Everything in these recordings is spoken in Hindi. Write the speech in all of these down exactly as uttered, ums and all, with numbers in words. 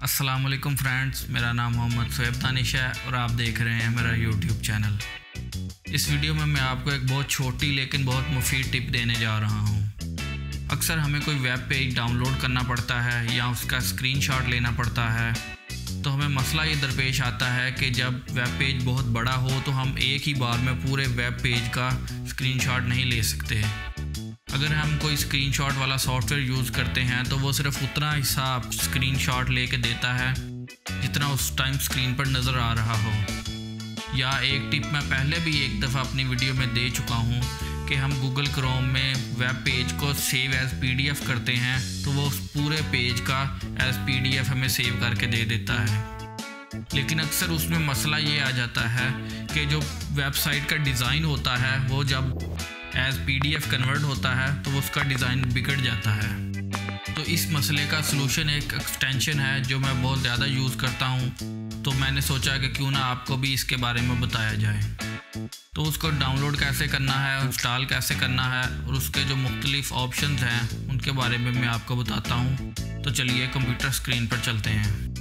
अस्सलाम वालेकुम फ्रेंड्स, मेरा नाम मोहम्मद शोएब दानिश है और आप देख रहे हैं मेरा यूट्यूब चैनल। इस वीडियो में मैं आपको एक बहुत छोटी लेकिन बहुत मुफीद टिप देने जा रहा हूं। अक्सर हमें कोई वेब पेज डाउनलोड करना पड़ता है या उसका स्क्रीनशॉट लेना पड़ता है, तो हमें मसला ये दरपेश आता है कि जब वेब पेज बहुत बड़ा हो तो हम एक ही बार में पूरे वेब पेज का स्क्रीनशॉट नहीं ले सकते। अगर हम कोई स्क्रीनशॉट वाला सॉफ्टवेयर यूज़ करते हैं तो वो सिर्फ उतना हिस्सा स्क्रीनशॉट लेके देता है जितना उस टाइम स्क्रीन पर नज़र आ रहा हो। या एक टिप मैं पहले भी एक दफ़ा अपनी वीडियो में दे चुका हूँ कि हम गूगल क्रोम में वेब पेज को सेव एज़ पीडीएफ करते हैं तो वो उस पूरे पेज का एज़ पीडीएफ हमें सेव करके दे देता है। लेकिन अक्सर उसमें मसला ये आ जाता है कि जो वेबसाइट का डिज़ाइन होता है वो जब एज़ पीडीएफ कन्वर्ट होता है तो उसका डिज़ाइन बिगड़ जाता है। तो इस मसले का सलूशन एक एक्सटेंशन है जो मैं बहुत ज़्यादा यूज़ करता हूँ, तो मैंने सोचा कि क्यों ना आपको भी इसके बारे में बताया जाए। तो उसको डाउनलोड कैसे करना है, इंस्टॉल कैसे करना है और उसके जो मुख्तलिफ ऑप्शंस हैं उनके बारे में मैं आपको बताता हूँ। तो चलिए कंप्यूटर स्क्रीन पर चलते हैं।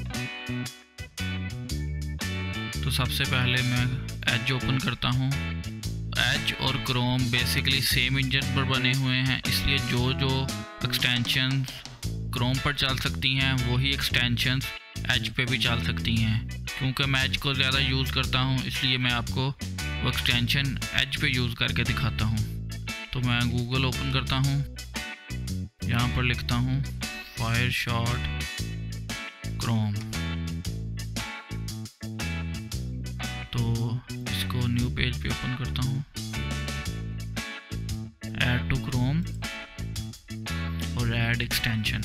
तो सबसे पहले मैं एज ओपन करता हूँ। एज और क्रोम बेसिकली सेम इंजन पर बने हुए हैं, इसलिए जो जो एक्सटेंशन क्रोम पर चल सकती हैं वही एक्सटेंशंस एज पे भी चल सकती हैं। क्योंकि मैं एज को ज़्यादा यूज़ करता हूँ इसलिए मैं आपको वो एक्सटेंशन एज पे यूज़ करके दिखाता हूँ। तो मैं गूगल ओपन करता हूँ, यहाँ पर लिखता हूँ फायरशॉट क्रोम। तो इसको न्यू पेज पे ओपन करता हूँ, ऐड टू क्रोम और ऐड एक्सटेंशन।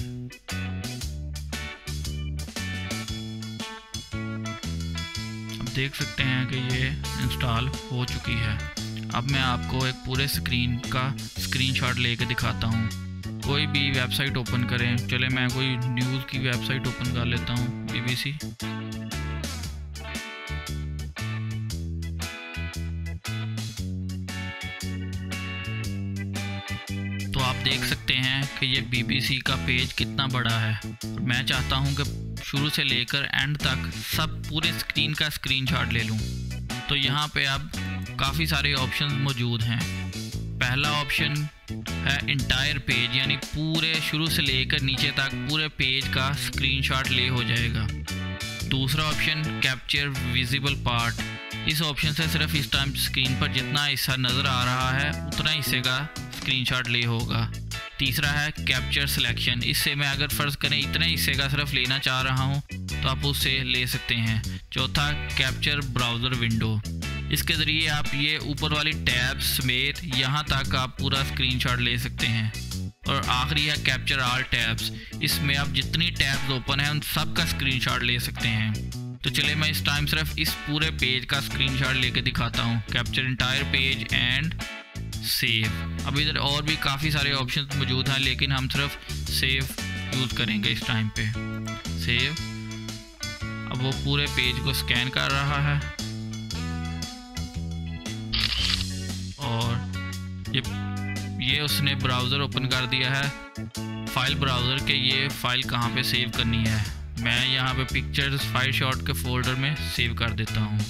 अब देख सकते हैं कि ये इंस्टॉल हो चुकी है। अब मैं आपको एक पूरे स्क्रीन का स्क्रीनशॉट लेके दिखाता हूँ। कोई भी वेबसाइट ओपन करें, चले मैं कोई न्यूज़ की वेबसाइट ओपन कर लेता हूँ, बीबीसी। तो आप देख सकते हैं कि ये बीबीसी का पेज कितना बड़ा है। मैं चाहता हूं कि शुरू से लेकर एंड तक सब पूरे स्क्रीन का स्क्रीनशॉट ले लूं। तो यहाँ पे अब काफ़ी सारे ऑप्शंस मौजूद हैं। पहला ऑप्शन है इंटायर पेज, यानी पूरे शुरू से लेकर नीचे तक पूरे पेज का स्क्रीनशॉट ले हो जाएगा। दूसरा ऑप्शन कैप्चर विजिबल पार्ट। इस ऑप्शन से सिर्फ इस टाइम स्क्रीन पर जितना हिस्सा नज़र आ रहा है उतना हिस्से का स्क्रीनशॉट ले होगा। तीसरा है कैप्चर सिलेक्शन। इससे मैं अगर फ़र्ज़ करें इतने हिस्से का सिर्फ लेना चाह रहा हूँ तो आप उससे ले सकते हैं। चौथा कैप्चर ब्राउज़र विंडो। इसके ज़रिए आप ये ऊपर वाली टैब समेत यहाँ तक आप पूरा स्क्रीनशॉट ले सकते हैं। और आखिरी है कैप्चर ऑल टैब्स। इसमें आप जितनी टैब्स ओपन हैं उन सब का स्क्रीनशॉट ले सकते हैं। तो चलिए मैं इस टाइम सिर्फ इस पूरे पेज का स्क्रीनशॉट लेके दिखाता हूँ। Capture entire page and save. अब इधर और भी काफ़ी सारे ऑप्शंस मौजूद हैं लेकिन हम सिर्फ सेव यूज़ करेंगे इस टाइम पे। सेव। अब वो पूरे पेज को स्कैन कर रहा है और ये ये उसने ब्राउज़र ओपन कर दिया है, फाइल ब्राउज़र के ये फ़ाइल कहाँ पे सेव करनी है। मैं यहाँ पे पिक्चर्स फायरशॉट के फोल्डर में सेव कर देता हूँ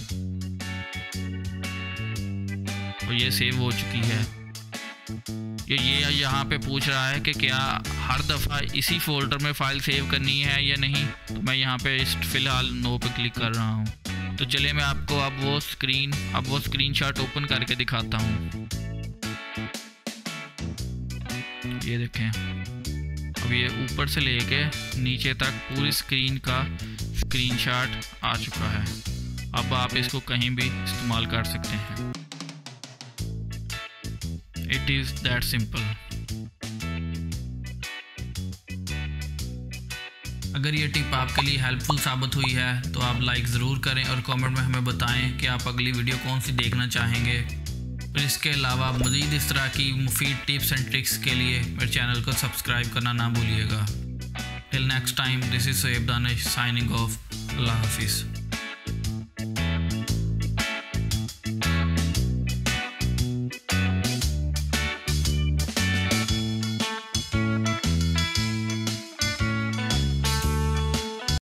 और ये सेव हो चुकी है। ये ये यहाँ पे पूछ रहा है कि क्या हर दफ़ा इसी फोल्डर में फ़ाइल सेव करनी है या नहीं। तो मैं यहाँ पे इस फ़िलहाल नो पे क्लिक कर रहा हूँ। तो चलिए मैं आपको अब वो स्क्रीन अब वो स्क्रीनशॉट ओपन करके दिखाता हूँ। ये देखें, अब ये ऊपर से लेके नीचे तक पूरी स्क्रीन का स्क्रीनशॉट आ चुका है। अब आप इसको कहीं भी इस्तेमाल कर सकते हैं। It is that simple. अगर ये टिप आपके लिए हेल्पफुल साबित हुई है तो आप लाइक ज़रूर करें और कमेंट में हमें बताएं कि आप अगली वीडियो कौन सी देखना चाहेंगे। और इसके अलावा मज़ीद इस तरह की मुफीद टिप्स एंड ट्रिक्स के लिए मेरे चैनल को सब्सक्राइब करना ना भूलिएगा। Till next time, this is Shoaib Danish signing off. Allah हाफिज़।